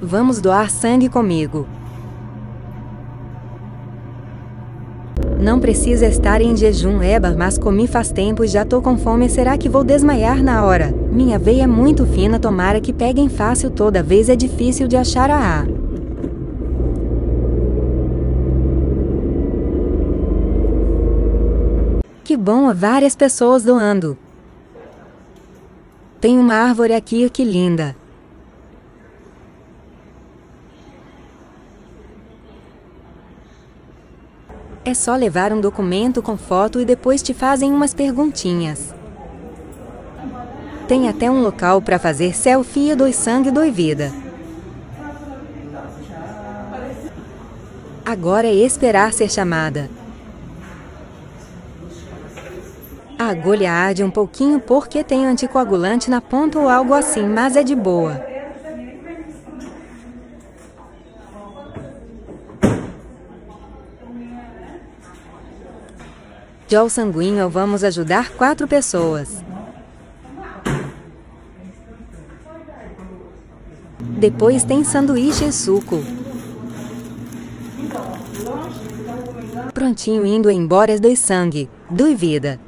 Vamos doar sangue comigo. Não precisa estar em jejum, Eba, mas comi faz tempo e já tô com fome. Será que vou desmaiar na hora? Minha veia é muito fina, tomara que peguem fácil. Toda vez é difícil de achar a A. Que bom, várias pessoas doando. Tem uma árvore aqui, que linda. É só levar um documento com foto e depois te fazem umas perguntinhas. Tem até um local para fazer selfie e doe sangue, doe vida. Agora é esperar ser chamada. A agulha arde um pouquinho porque tem anticoagulante na ponta ou algo assim, mas é de boa. Gel sanguíneo, vamos ajudar 4 pessoas. Depois tem sanduíche e suco. Prontinho, indo embora, doe sangue, doe vida.